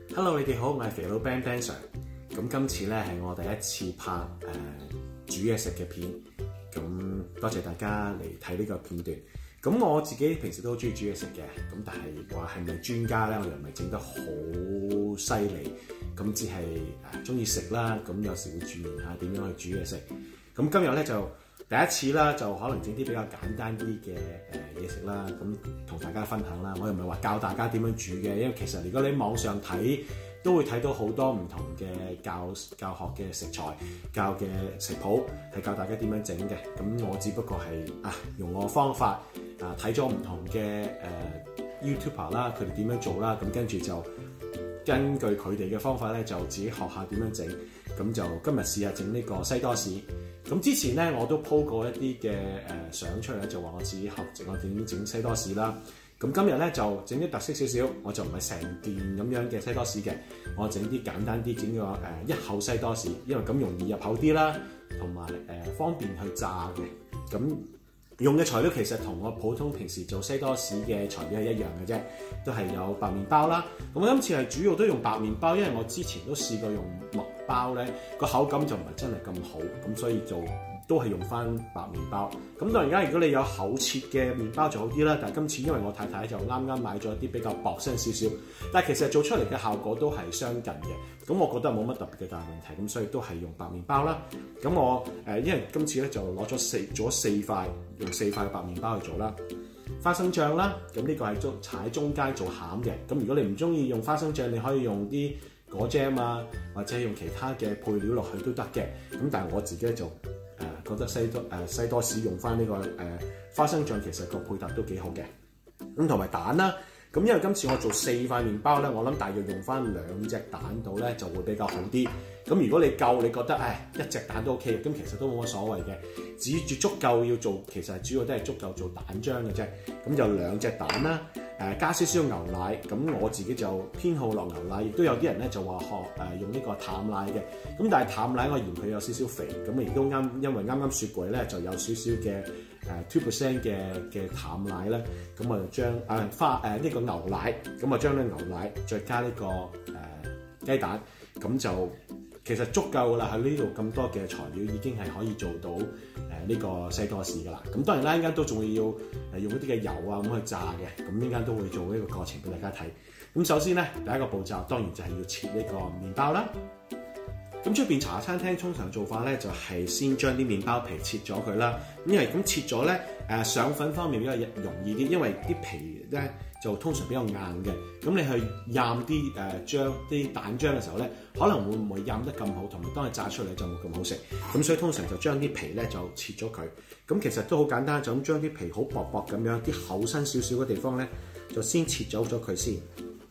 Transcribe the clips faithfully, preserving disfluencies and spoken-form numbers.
Hello， 你哋好，我係肥佬 Ben Ben Sir。咁今次咧係我第一次拍誒、呃、煮嘢食嘅片，咁多謝大家嚟睇呢個片段。咁我自己平時都好中意煮嘢食嘅，咁但係話係咪專家咧？我又唔係整得好犀利，咁只係誒中意食啦。咁有時會鑽研下點樣去煮嘢食。咁今日咧就第一次啦，就可能整啲比較簡單啲嘅誒嘢食啦，咁同大家分享啦。我又唔係話教大家點樣煮嘅，因為其實如果你喺網上睇，都會睇到好多唔同嘅教教學嘅食材、教嘅食譜，係教大家點樣整嘅。咁我只不過係啊用我方法啊睇咗唔同嘅誒、呃、YouTuber 啦，佢哋點樣做啦，咁跟住就根據佢哋嘅方法咧，就自己學下點樣整。咁就今日試下整呢個西多士。咁之前咧我都 po 過一啲嘅誒相出嚟咧，就話我自己學整我點整西多士啦。咁今日咧就整啲特色少少，我就唔係成件咁樣嘅西多士嘅，我整啲簡單啲，整個誒一口西多士，因為咁容易入口啲啦，同埋誒方便去炸嘅。咁用嘅材料其實同我普通平時做西多士嘅材料係一樣嘅啫，都係有白麵包啦。咁我今次係主要都用白麵包，因為我之前都試過用麥包咧，個口感就唔係真係咁好，咁所以就都係用翻白麵包。咁當然間，如果你有厚切嘅麵包就好啲啦。但係今次因為我太太就啱啱買咗一啲比較薄身少少，但係其實做出嚟嘅效果都係相近嘅。咁我覺得冇乜特別嘅大問題，咁所以都係用白麵包啦。咁我誒、呃、因為今次咧就攞咗四做咗四塊，用四塊白麵包去做啦。花生醬啦，咁呢個係中搽喺中間做餡嘅。咁如果你唔中意用花生醬，你可以用啲果醬啊，或者用其他嘅配料落去都得嘅。咁但係我自己就誒、呃、覺得西多誒、呃、西多士用翻呢、這個誒、呃、花生醬，其實個配搭都幾好嘅。咁同埋蛋啦，咁因為今次我做四塊麵包咧，我諗大約用翻兩隻蛋度咧就會比較好啲。咁如果你夠，你覺得誒一隻蛋都 OK 嘅，咁其實都冇乜所謂嘅。只住足夠要做，其實主要都係足夠做蛋漿嘅啫。咁就兩隻蛋啦，誒、呃、加少少牛奶。咁我自己就偏好落牛奶，亦都有啲人咧就話學誒用呢個淡奶嘅。咁但係淡奶我嫌佢有少少肥，咁亦都啱，因為啱啱雪櫃咧就有少少嘅誒 two percent 嘅嘅淡奶咧，咁我就將誒、呃、花誒呢、呃這個牛奶，咁啊將呢牛奶再加呢、這個誒、呃、雞蛋，咁就其實足夠啦。喺呢度咁多嘅材料已經係可以做到誒呢、呃這個西多士㗎啦。咁當然啦，依家都仲要誒用一啲嘅油啊咁去炸嘅，咁依家都會做呢個過程俾大家睇。咁首先咧第一個步驟當然就係要切呢個麵包啦。咁出邊茶餐廳通常做法咧就係、是、先將啲麵包皮切咗佢啦。因為咁切咗咧誒上粉方面比較容易啲，因為啲皮咧就通常比較硬嘅。咁你去蘸啲誒漿啲蛋漿嘅時候咧，可能會唔會蘸得咁好，同埋當你炸出嚟就冇咁好食。咁所以通常就將啲皮咧就切咗佢。咁其實都好簡單，就咁將啲皮好薄薄咁樣，啲厚身少少嘅地方咧就先切走咗佢先。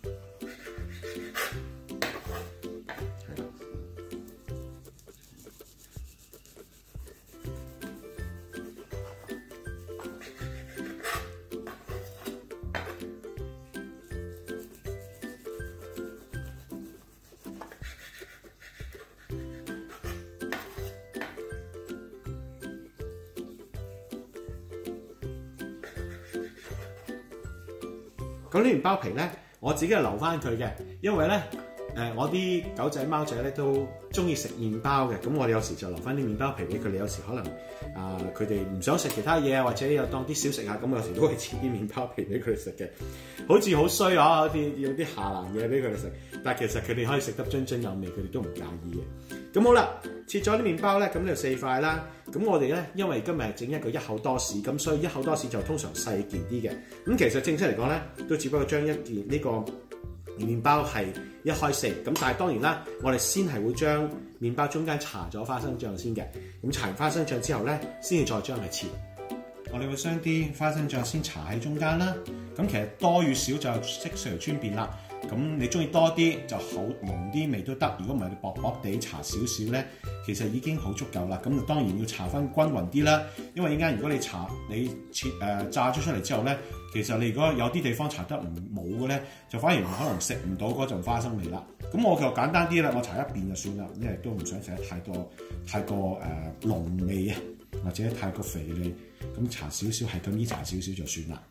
咁呢麵包皮咧，我自己係留翻佢嘅，因為咧誒、呃、我啲狗仔貓仔咧都中意食麵包嘅，咁我哋有時就留翻啲麵包皮俾佢哋。有時可能啊佢哋唔想食其他嘢啊，或者又當啲小食啊，咁有時都會切啲麵包皮俾佢哋食嘅。好似好衰啊，好似用啲下欄嘢俾佢哋食，但係其實佢哋可以食得津津有味，佢哋都唔介意嘅。咁好啦，切咗啲麵包咧，咁就四塊啦。咁我哋咧，因為今日係整一個一口多士，咁所以一口多士就通常細件啲嘅。咁其實正式嚟講咧，都只不過將一件呢個麵包係一開四。咁但係當然啦，我哋先係會將麵包中間搽咗花生醬先嘅。咁搽完花生醬之後咧，先至再將佢切。我哋會將啲花生醬先搽喺中間啦。咁其實多與少就悉隨尊便啦。咁你中意多啲就好濃啲味都得，如果唔係你薄薄地搽少少咧，其實已經好足夠啦。咁就當然要搽翻均勻啲啦，因為依家如果你搽你切誒、呃、炸咗出嚟之後咧，其實你如果有啲地方搽得唔冇嘅咧，就反而可能食唔到嗰陣花生味啦。咁我就簡單啲啦，我搽一邊就算啦，因為都唔想食得太多太過誒、呃、濃味啊，或者太過肥膩，咁搽少少係咁依搽少少就算啦。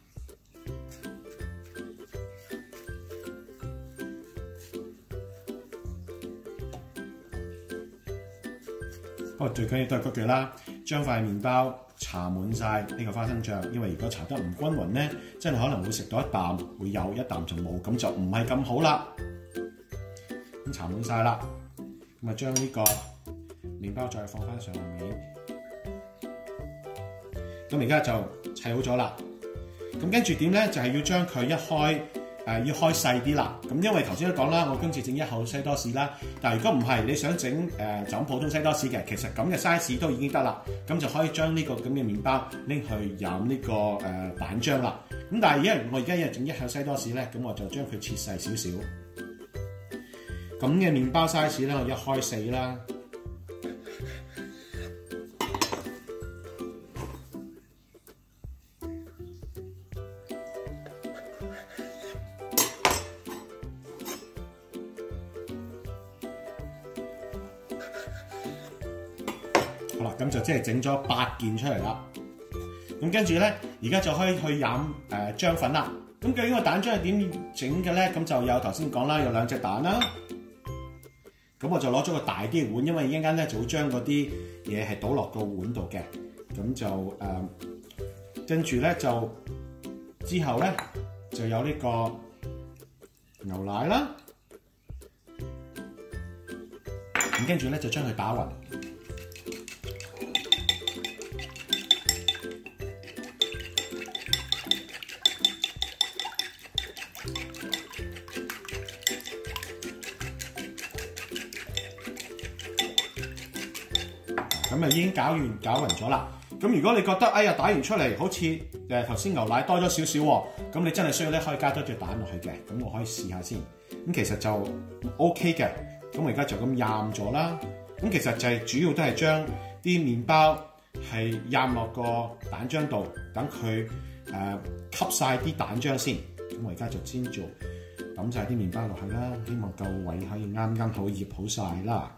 不過最緊要都係嗰句啦，將塊麵包搽滿晒呢個花生醬，因為如果搽得唔均勻咧，真係可能會食到一啖會有，一啖就冇，咁就唔係咁好啦。咁搽滿晒啦，咁啊將呢個麵包再放翻上面，咁而家就砌好咗啦。咁跟住點咧？就係、是、要將佢一開。誒、呃、要開細啲啦，咁因為頭先都講啦，我今次整一口西多士啦，但係如果唔係你想整誒就咁普通西多士嘅，其實咁嘅 size 都已經得啦，咁就可以將呢個咁嘅麵包拎去飲呢、這個誒、呃、蛋漿啦。咁但係因為我而家要整一口西多士咧，咁我就將佢切細少少。咁嘅麵包 size 咧，我一開四啦。好啦，咁就即係整咗八件出嚟啦。咁跟住咧，而家就可以去飲誒漿粉啦。咁究竟個蛋漿係點整嘅咧？咁就有頭先講啦，有兩隻蛋啦。咁我就攞咗個大啲嘅碗，因為一陣間咧就會將嗰啲嘢係倒落個碗度嘅。咁就誒跟住咧就之後咧就有呢個牛奶啦。咁跟住咧就將佢打勻。咁啊已經攪完攪勻咗啦。咁如果你覺得哎呀打完出嚟好似誒頭先牛奶多咗少少喎，咁你真係需要咧可以加多隻蛋落去嘅。咁我可以試下先。咁其實就 OK 嘅。咁我而家就咁蘸咗啦。咁其實就係主要都係將啲麵包係蘸落個蛋漿度，等佢誒吸晒啲蛋漿先。咁我而家就先做揼晒啲麵包落去啦，希望夠位可以啱啱好醃好晒啦。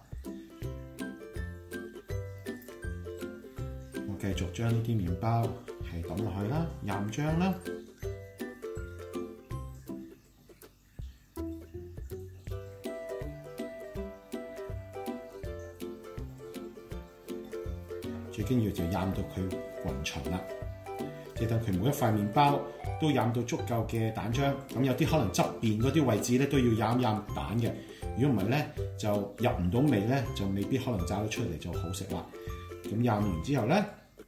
繼續將呢啲麵包係揼落去啦，蘸漿啦，最緊要就蘸到佢勻勻啦，即係等佢每一塊麵包都蘸到足夠嘅蛋漿。咁有啲可能側邊嗰啲位置咧都要蘸蘸蛋嘅，如果唔係咧就入唔到味咧，就未必可能炸到出嚟就好食啦。咁蘸完之後咧，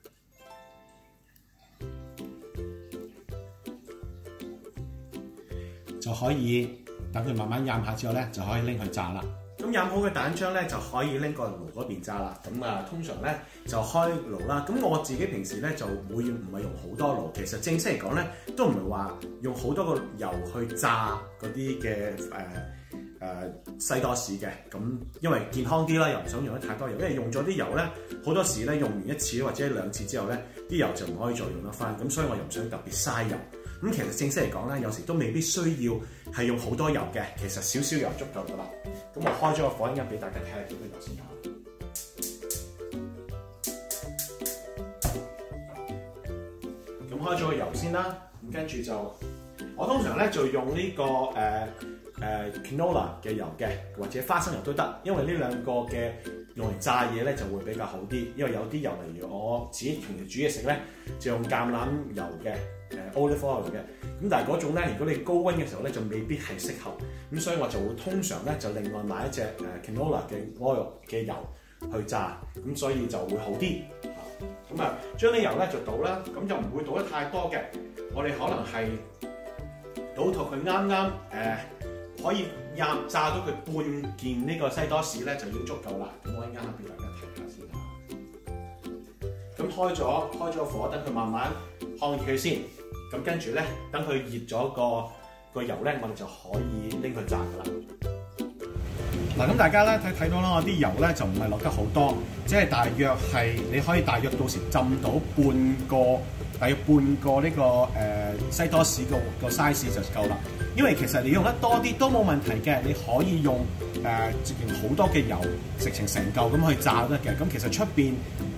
就可以等佢慢慢蘸下之後咧，就可以拎去炸啦。咁蘸好嘅蛋漿咧，就可以拎過爐嗰邊炸啦。咁啊，通常咧就開爐啦。咁我自己平時咧就會唔係用好多爐，其實正式嚟講咧都唔係話用好多個油去炸嗰啲嘅誒誒西多士嘅。咁因為健康啲啦，又唔想用得太多油，因為用咗啲油咧好多時咧用完一次或者兩次之後咧，啲油就唔可以再用得翻。咁所以我又唔想特別嘥油。咁其實正式嚟講咧，有時都未必需要係用好多油嘅，其實少少油足夠噶啦。咁我開咗個火，一陣俾大家睇下幾多油先嚇。咁開咗個油先啦，咁跟住就我通常咧就用呢、這個誒誒、呃呃、canola 嘅油嘅，或者花生油都得，因為呢兩個嘅用嚟炸嘢咧就會比較好啲，因為有啲油例如我自己平時煮嘢食咧就用橄欖油嘅。誒 olive oil 嘅，咁但係嗰種咧，如果你高溫嘅時候咧，就未必係適合，咁所以我就會通常咧就另外買一隻誒 canola 嘅 oil 嘅油去炸，咁所以就會好啲。咁啊，將啲油咧就倒啦，咁就唔會倒得太多嘅，我哋可能係倒到佢啱啱誒可以入炸到佢半件呢個西多士咧就已經足夠啦。咁我一陣間俾大家睇下先嚇。咁開咗開咗個火，等佢慢慢烘熱佢先。咁跟住咧，等佢熱咗個個油咧，我哋就可以拎去炸噶啦。嗱，咁大家咧睇睇到啦，我啲油咧就唔係落得好多，即係大約係你可以大約到時浸到半個，大約半個呢、這個誒、呃、西多士個個 size 就夠啦。因為其實你用得多啲都冇問題嘅，你可以用誒直情好多嘅油，直情成嚿咁去炸得嘅。咁其實出邊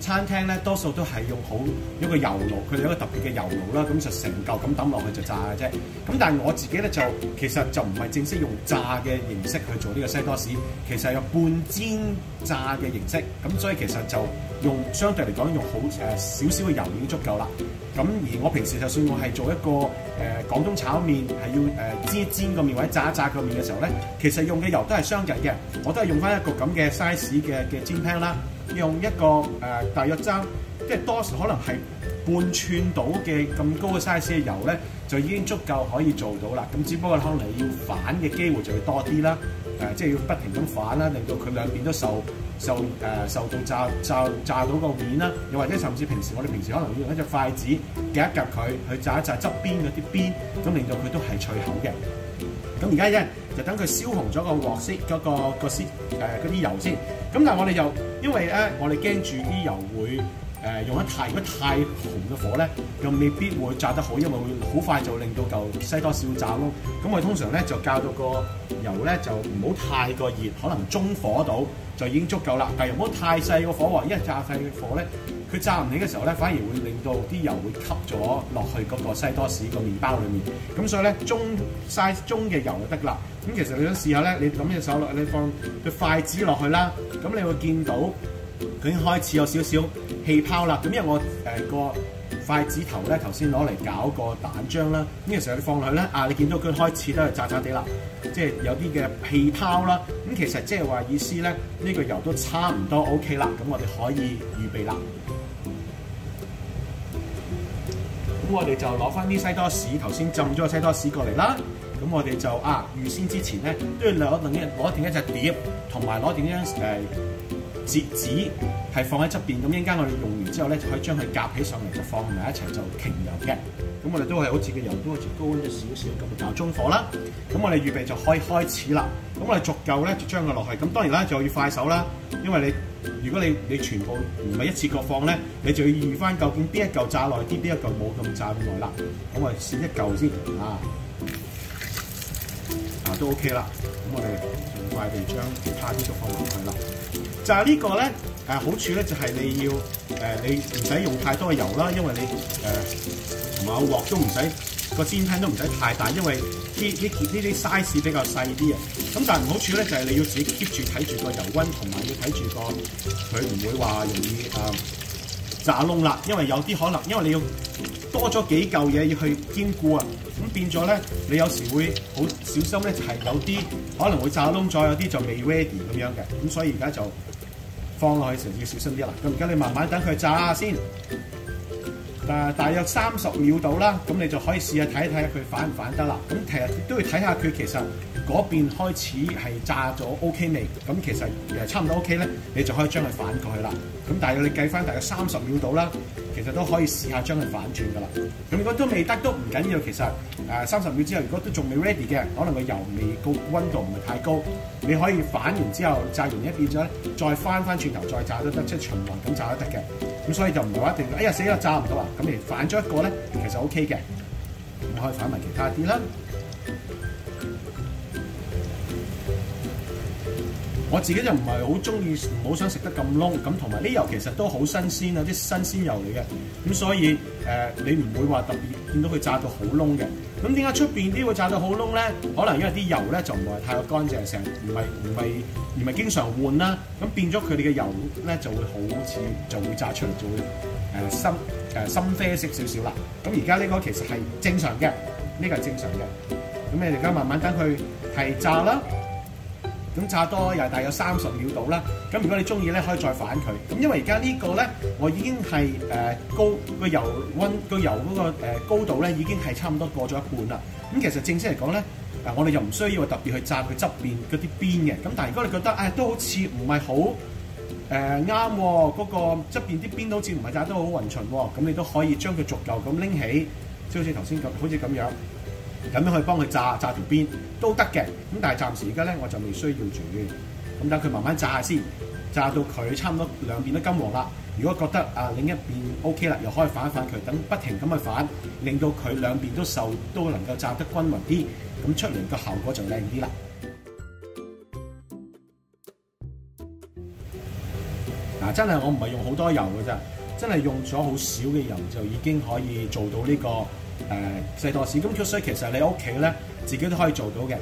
餐廳咧多數都係用好一個油爐，佢哋有一個特別嘅油爐啦，咁就成嚿咁抌落去就炸嘅啫。咁但係我自己咧就其實就唔係正式用炸嘅形式去做呢個西多士，其實係用半煎炸嘅形式。咁所以其實就用相對嚟講用好誒少少嘅油已經足夠啦。咁而我平時就算我係做一個誒、呃、廣東炒麵，係要誒、呃、煎一煎個麵或者炸一炸個麵嘅時候咧，其實用嘅油都係相近嘅。我都係用翻一個咁嘅 size 嘅嘅煎 pan 啦，用一個誒、呃、大約爭即係多數可能係半寸到嘅咁高嘅 size 嘅油咧，就已經足夠可以做到啦。咁只不過可能你要反嘅機會就會多啲啦，誒、呃、即係要不停咁反啦，令到佢兩邊都受。受誒、呃、受到炸炸炸到個面啦，又或者甚至平時我哋平時可能會用一隻筷子夾一夾佢，去炸一炸側邊嗰啲邊，咁令到佢都係脆口嘅。咁而家咧就等佢燒紅咗個鑊先，嗰、嗰個、嗰個絲誒嗰啲油先。咁但係我哋又因為咧，我哋驚住啲油會誒、呃、用得太如果太紅嘅火咧，又未必會炸得好，因為會好快就令到嚿西多士會炸咯。咁我哋通常咧就較到個油咧就唔好太過熱，可能中火度就已經足夠啦。但係又唔好太細個火喎，因為炸細嘅火咧，佢炸唔起嘅時候咧，反而會令到啲油會吸咗落去嗰個西多士個麵包裡面。咁所以咧，中 size 中嘅油就得啦。咁其實你想試下咧，你咁隻手落，你放對筷子落去啦，咁你會見到佢已經開始有少少氣泡啦。咁因為我誒、呃、個筷子頭咧頭先攞嚟攪個蛋漿啦，呢個時候你放落去咧，啊你見到佢開始都係炸炸地啦，即係有啲嘅氣泡啦。咁其實即係話意思咧，呢、呢個油都差唔多 OK 啦。咁我哋可以預備啦。咁我哋就攞翻啲西多士，頭先浸咗個西多士過嚟啦。咁我哋就啊預先之前咧都要攞定一攞定一隻碟，同埋攞定一張誒折紙係放喺側邊。咁一陣間我哋用完之後咧，就可以將佢夾起上嚟，就放埋一齊就擎油嘅。咁我哋都係好似個油都好似高溫咗少少咁，較中火啦。咁我哋預備就可以開始啦。咁我哋逐嚿咧就將佢落去。咁當然啦，就要快手啦，因為你如果你你全部唔係一次過放咧，你就要預翻究竟邊一嚿炸耐啲，邊一嚿冇咁炸咁耐啦。咁我哋試一嚿先啊。啊都 OK 啦，咁我哋盡快地將其他啲肉放落去啦。炸呢個咧誒好處咧就係你要誒、呃、你唔使用，用太多嘅油啦，因為你誒同埋個鑊都唔使個煎 pan 都唔使太大，因為呢呢呢啲 size 比較細啲啊。咁但係唔好處咧就係、是、你要自己 keep 住睇住個油溫，同埋要睇住個佢唔會話容易誒、呃、炸燶啦，因為有啲可能因為你要多咗幾嚿嘢要去兼顧啊。咁變咗咧，你有時會好小心咧，就係、是、有啲可能會炸燶咗，有啲就未 ready 咁樣嘅。咁所以而家就放落去時要小心啲啦。咁而家你慢慢等佢炸先，誒大約三十秒到啦。咁你就可以試下睇一睇下佢反唔反得啦。咁其實都要睇下佢其實嗰邊開始係炸咗 OK 未？咁其實誒差唔多 OK 咧，你就可以將佢反過去啦。咁大約你計翻大約三十秒到啦。其實都可以試下將佢反轉㗎啦。咁如果都未得都唔緊要，其實誒三十秒之後，如果都仲未 ready 嘅，可能個油未高，溫度唔係太高，你可以反完之後炸完一邊咗咧，再翻翻轉頭再炸都得，即係循環咁炸都得嘅。咁所以就唔係話一定，哎呀死啦炸唔到啊！咁你反咗一個咧，其實 OK 嘅，咁可以反埋其他啲啦。我自己就唔係好中意，唔好想食得咁燶，咁同埋呢油其實都好新鮮啊，啲新鮮油嚟嘅，咁所以誒、呃、你唔會話特別見到佢炸到好燶嘅。咁點解出邊啲會炸到好燶咧？可能因為啲油咧就唔係太過乾淨，成唔係唔係唔係經常換啦，咁變咗佢哋嘅油咧就會好似就會炸出嚟就會誒、呃、深誒、呃、深啡色少少啦。咁而家呢個其實係正常嘅，呢、這個係正常嘅。咁你而家慢慢等佢係炸啦。咁炸多又大約三十秒到啦。咁如果你中意咧，可以再反佢。咁因為而家呢個咧，我已經係誒、呃、高個油溫個油嗰、那個、呃、高度咧，已經係差唔多過咗一半啦。咁其實正式嚟講咧，誒、呃、我哋又唔需要特別去炸佢側邊嗰啲邊嘅。咁但係如果你覺得誒、哎、都好似唔係好誒啱喎，嗰、那個側邊啲邊都好似唔係炸得好勻循喎，咁你都可以將佢逐嚿咁拎起，即好似頭先咁，好似咁樣。咁樣去幫佢炸炸條邊都得嘅，咁但係暫時而家咧我就未需要住，咁等佢慢慢炸下先，炸到佢差唔多兩邊都金黃啦。如果覺得啊另一邊 OK 啦，又可以反一反佢，等不停咁去反，令到佢兩邊都受都能夠炸得均勻啲，咁出嚟個效果就靚啲啦。 嗱，真係我唔係用好多油嘅啫，真係用咗好少嘅油就已經可以做到呢、這個誒、呃、西多士。咁所以其實你屋企咧自己都可以做到嘅。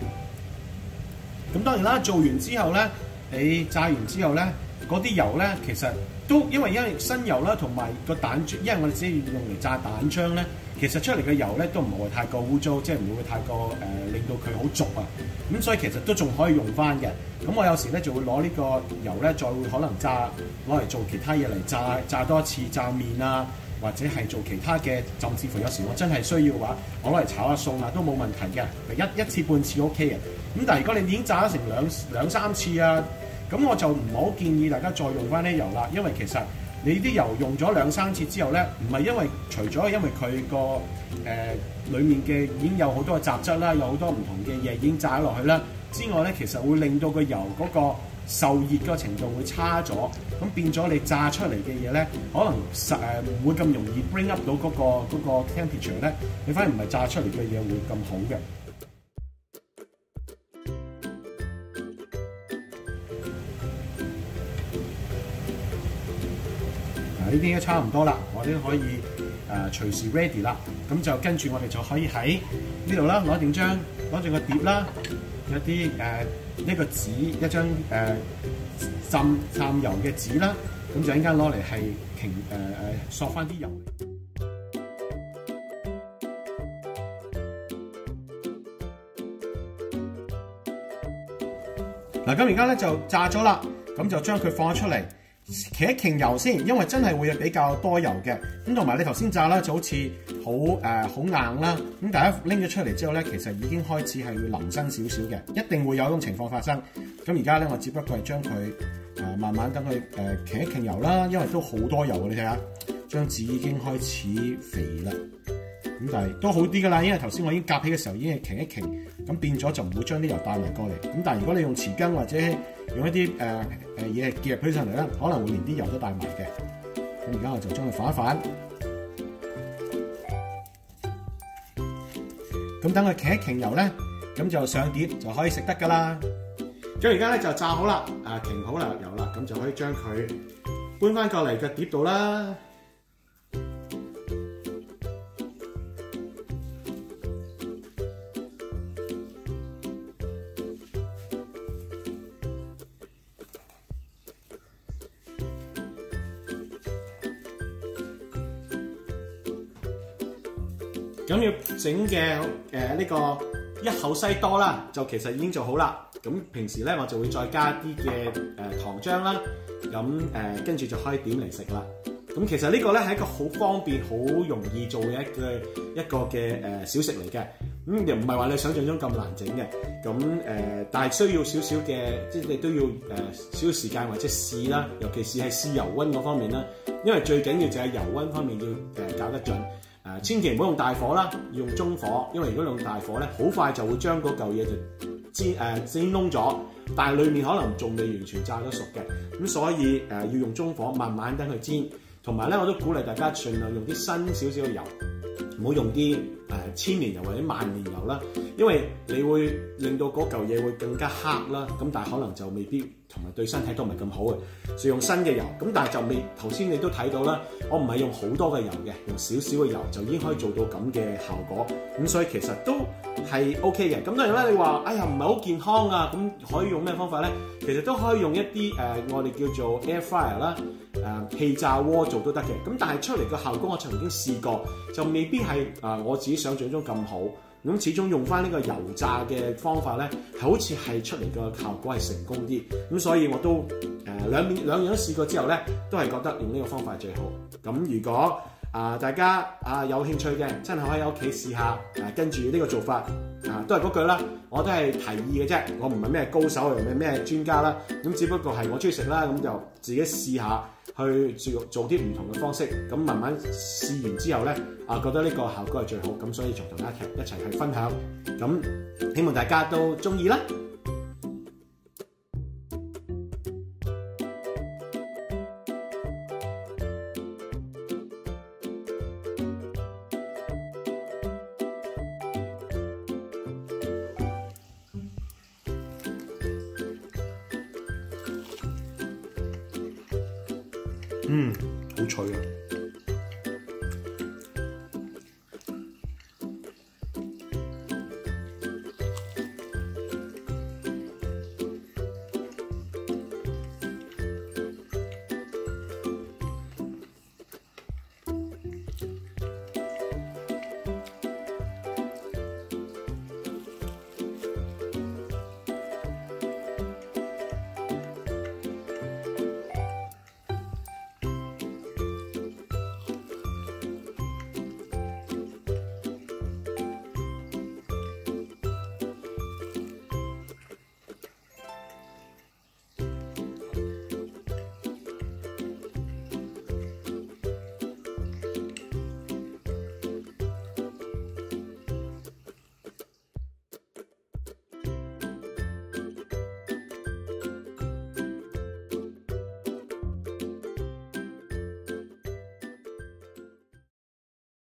咁當然啦，做完之後咧，你炸完之後咧，嗰啲油咧其實都因為因為新油啦，同埋個蛋漿，因為我哋只係用嚟炸蛋漿咧，其實出嚟嘅油咧都唔會太過污糟，即係唔會太過誒、呃、令到佢好濁啊。咁所以其實都仲可以用翻嘅。咁我有時咧就會攞呢個油咧，再會可能炸攞嚟做其他嘢嚟炸炸多一次炸麵啊，或者係做其他嘅，甚至乎有時我真係需要嘅話，我攞嚟炒下餸啊都冇問題嘅，一一次半次 OK 嘅。咁但係如果你已經炸咗成兩兩三次啊，咁我就唔好建議大家再用翻啲油啦，因為其實你啲油用咗兩三次之後咧，唔係因為除咗因為佢個誒裡面嘅已經有好多嘅雜質啦，有好多唔同嘅嘢已經炸落去啦之外咧，其實會令到個油嗰個受熱嘅程度會差咗，咁變咗你炸出嚟嘅嘢咧，可能實誒唔會咁容易 bring up 到嗰個嗰個 temperature 咧，你反而唔係炸出嚟嘅嘢會咁好嘅。嗱，呢啲都差唔多啦，我哋都可以誒、呃、隨時 ready 啦。咁就跟住我哋就可以喺呢度啦，攞定張攞住個碟啦。一啲誒呢個紙一張誒、呃、浸浸油嘅紙啦，咁就一陣間攞嚟係擎誒誒索翻啲油。嗱，咁而家咧就炸咗啦，咁就將佢放咗出嚟，企一擎油先，因為真係會比較多油嘅。咁同埋你頭先炸啦，就好似好誒好硬啦。咁大家拎咗出嚟之後咧，其實已經開始係會腍身少少嘅，一定會有種情況發生。咁而家咧，我只不過係將佢誒慢慢等佢誒擎一擎油啦，因為都好多油嘅，你睇下，張紙已經開始肥啦。咁但係都好啲㗎啦，因為頭先我已經夾起嘅時候已經係擎一擎，咁變咗就唔會將啲油帶埋過嚟。咁但係如果你用匙羹或者用一啲誒誒嘢夾起上嚟咧，可能會連啲油都帶埋嘅。咁而家我就將佢反一反，咁等佢擎一擎油咧，咁就上碟就可以食得㗎啦。咁而家咧就炸好啦，啊擎好啦油啦，咁就可以將佢搬翻過嚟嘅碟度啦。咁要整嘅誒呢個一口西多啦，就其實已經做好啦。咁平時咧我就會再加啲嘅誒糖漿啦，咁誒跟住就可以點嚟食啦。咁其實呢個咧係一個好方便、好容易做嘅一個一個嘅誒小食嚟嘅。咁又唔係話你想象中咁難整嘅。咁誒、呃，但係需要少少嘅，即係你都要誒少少時間或者試啦。尤其是係試油溫嗰方面啦，因為最緊要就係油溫方面要誒搞得準。誒、呃，千祈唔好用大火啦，要用中火，因為如果用大火咧，好快就會將嗰嚿嘢就煎誒、呃、煎燶咗，但係裡面可能仲未完全炸得熟嘅。咁所以誒、呃、要用中火，慢慢等佢煎。同埋咧，我都鼓勵大家盡量用啲新少少嘅油，唔好用啲誒、呃、千年油或者萬年油啦，因為你會令到嗰嚿嘢會更加黑啦。咁但係可能就未必同埋對身體都唔係咁好嘅，所以用新嘅油。咁但係就未頭先你都睇到啦，我唔係用好多嘅油嘅，用少少嘅油就已經可以做到咁嘅效果。咁所以其實都係 OK 嘅。咁當然啦，你話哎呀唔係好健康啊，咁可以用咩方法咧？其實都可以用一啲誒、呃、我哋叫做 air fryer 啦。誒氣炸鍋做都得嘅，咁但係出嚟個效果我曾經試過，就未必係啊、呃、我自己想象中咁好。咁始終用翻呢個油炸嘅方法咧，係好似係出嚟個效果係成功啲。咁所以我都誒、呃、兩面兩樣都試過之後咧，都係覺得用呢個方法係最好。咁如果啊、呃、大家啊、呃、有興趣嘅，真係可以喺屋企試下，啊、呃、跟住呢個做法啊、呃、都係嗰句啦，我都係提議嘅啫，我唔係咩高手又唔係咩專家啦，咁只不過係我中意食啦，咁就自己試下。去做做啲唔同嘅方式，咁慢慢試完之後咧，啊覺得呢個效果係最好，咁所以就同大家一齊去分享，咁希望大家都中意啦。 嗯，好脆啊！